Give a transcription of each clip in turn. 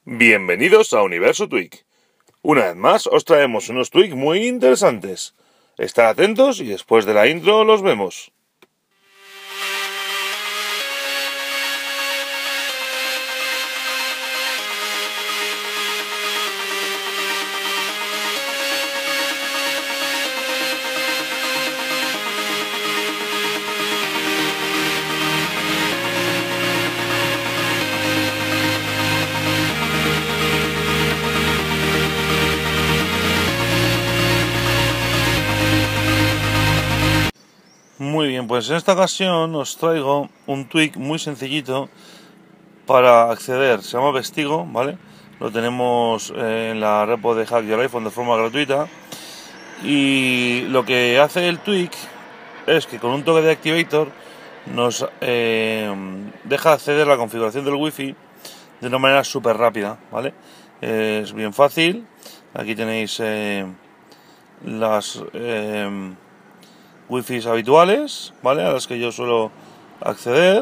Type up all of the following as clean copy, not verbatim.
Bienvenidos a Universo Tweak. Una vez más os traemos unos tweaks muy interesantes. Estad atentos y después de la intro los vemos. Muy bien, pues en esta ocasión os traigo un tweak muy sencillito para acceder. Se llama Vestigo, ¿vale? Lo tenemos en la repo de Hack Your iPhone de forma gratuita. Y lo que hace el tweak es que con un toque de Activator nos deja acceder a la configuración del Wi-Fi de una manera súper rápida, ¿vale? Es bien fácil. Aquí tenéis las Wi-Fi habituales, ¿vale? A las que yo suelo acceder.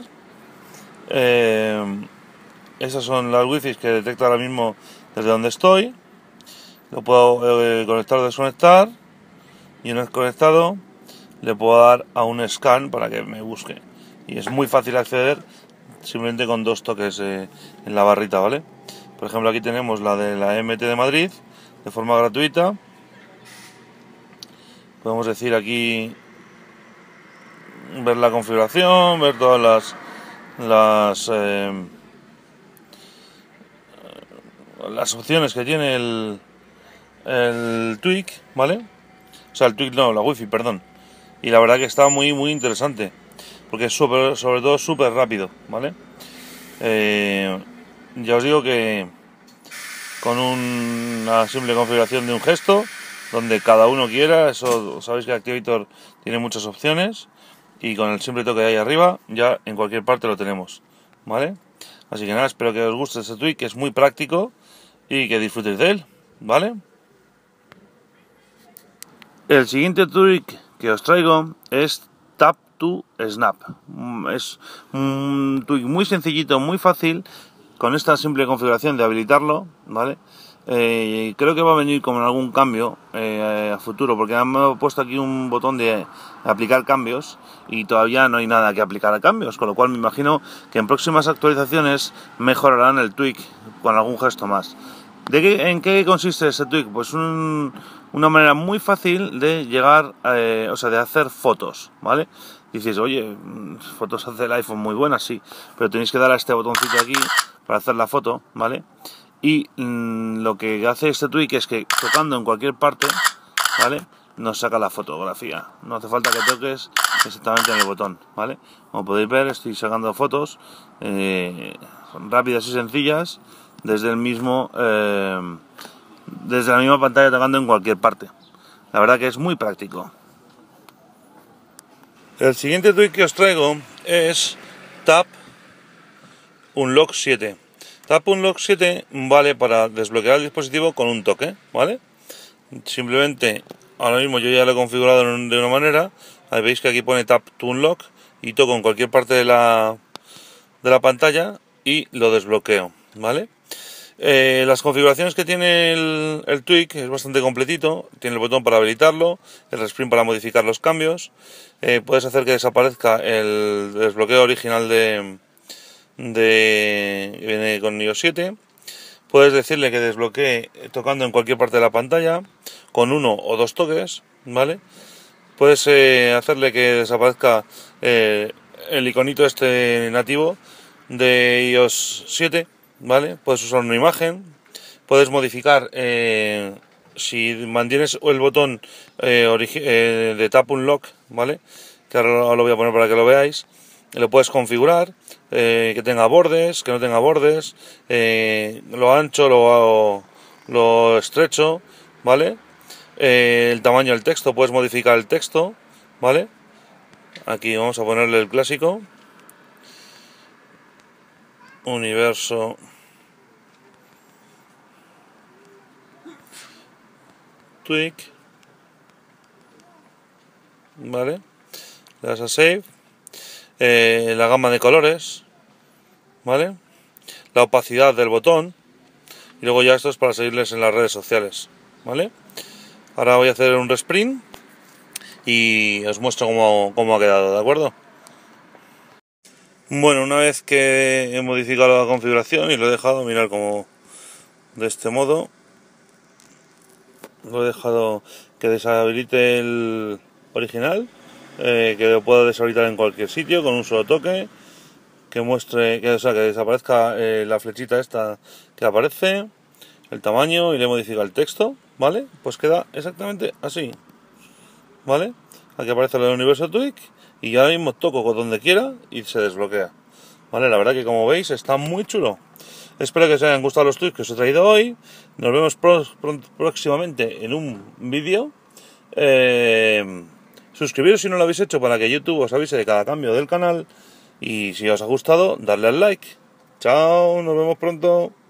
Esas son las Wi-Fi que detecta ahora mismo desde donde estoy. Lo puedo conectar o desconectar. Y una vez conectado, le puedo dar a un scan para que me busque. Y es muy fácil acceder simplemente con dos toques en la barrita, ¿vale? Por ejemplo, aquí tenemos la de la MT de Madrid de forma gratuita. Podemos decir aquí ver la configuración, ver todas las opciones que tiene el tweak, ¿vale? O sea, el tweak no, la Wi-Fi, perdón. Y la verdad que está muy interesante, porque es sobre todo súper rápido, ¿vale? Ya os digo que con una simple configuración de un gesto, donde cada uno quiera, eso sabéis que Activator tiene muchas opciones, y con el simple toque de ahí arriba, ya en cualquier parte lo tenemos, ¿vale? Así que nada, espero que os guste este tweak, que es muy práctico, y que disfrutéis de él, ¿vale? El siguiente tweak que os traigo es Tap to Snap. Es un tweak muy sencillito, muy fácil, con esta simple configuración de habilitarlo, ¿vale? Creo que va a venir con algún cambio a futuro, porque me he puesto aquí un botón de aplicar cambios y todavía no hay nada que aplicar a cambios, con lo cual me imagino que en próximas actualizaciones mejorarán el tweak con algún gesto más. ¿En qué consiste ese tweak? Pues una manera muy fácil de llegar, o sea, de hacer fotos, ¿vale? Dices, oye, fotos hace el iPhone muy buenas, sí, pero tenéis que dar a este botoncito aquí para hacer la foto, ¿vale? Y lo que hace este tweak es que tocando en cualquier parte, ¿vale?, nos saca la fotografía. No hace falta que toques exactamente en el botón, ¿vale? Como podéis ver, estoy sacando fotos rápidas y sencillas desde la misma pantalla, tocando en cualquier parte. La verdad que es muy práctico. El siguiente tweak que os traigo es Tap Unlock 7. Tap Unlock 7 vale para desbloquear el dispositivo con un toque, ¿vale? Simplemente, ahora mismo yo ya lo he configurado de una manera. Ahí veis que aquí pone Tap to Unlock y toco en cualquier parte de la pantalla y lo desbloqueo, ¿vale? Las configuraciones que tiene el tweak es bastante completito. Tiene el botón para habilitarlo, el resprint para modificar los cambios. Puedes hacer que desaparezca el desbloqueo original que viene con iOS 7. Puedes decirle que desbloquee tocando en cualquier parte de la pantalla con uno o dos toques, ¿vale? Puedes hacerle que desaparezca el iconito este nativo de iOS 7, ¿vale? Puedes usar una imagen, puedes modificar, si mantienes el botón de Tap Unlock, ¿vale?, que ahora lo voy a poner para que lo veáis. Lo puedes configurar, que tenga bordes, que no tenga bordes, lo ancho, lo estrecho, ¿vale? El tamaño del texto, puedes modificar el texto, ¿vale? Aquí vamos a ponerle el clásico. Universo Tweak, ¿vale? Le das a Save. La gama de colores, ¿vale? La opacidad del botón, y luego ya esto es para seguirles en las redes sociales, ¿vale? Ahora voy a hacer un resprint y os muestro cómo ha quedado, ¿de acuerdo? Bueno, una vez que he modificado la configuración y lo he dejado, mirar como de este modo, lo he dejado que deshabilite el original, que lo pueda deshabilitar en cualquier sitio con un solo toque, que muestre, que desaparezca la flechita esta que aparece, el tamaño, y le modifica el texto, ¿vale? Pues queda exactamente así, ¿vale? Aquí aparece el universo Twig y yo ahora mismo toco con donde quiera y se desbloquea, ¿vale? La verdad que como veis está muy chulo. Espero que os hayan gustado los tweets que os he traído hoy. Nos vemos próximamente en un vídeo. Suscribiros si no lo habéis hecho para que YouTube os avise de cada cambio del canal. Y si os ha gustado, darle al like. Chao, nos vemos pronto.